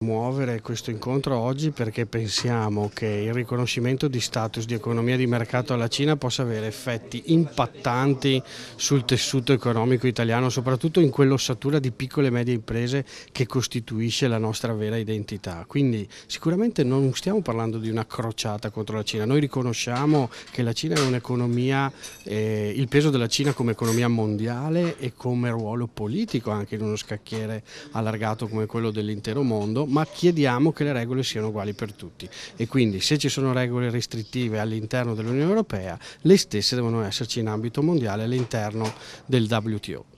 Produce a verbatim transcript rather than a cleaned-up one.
Muovere questo incontro oggi perché pensiamo che il riconoscimento di status di economia di mercato alla Cina possa avere effetti impattanti sul tessuto economico italiano, soprattutto in quell'ossatura di piccole e medie imprese che costituisce la nostra vera identità. Quindi sicuramente non stiamo parlando di una crociata contro la Cina, noi riconosciamo che la Cina è un'economia, eh, il peso della Cina come economia mondiale e come ruolo politico anche in uno scacchiere allargato come quello dell'intero mondo, ma chiediamo che le regole siano uguali per tutti e quindi se ci sono regole restrittive all'interno dell'Unione Europea, le stesse devono esserci in ambito mondiale all'interno del W T O.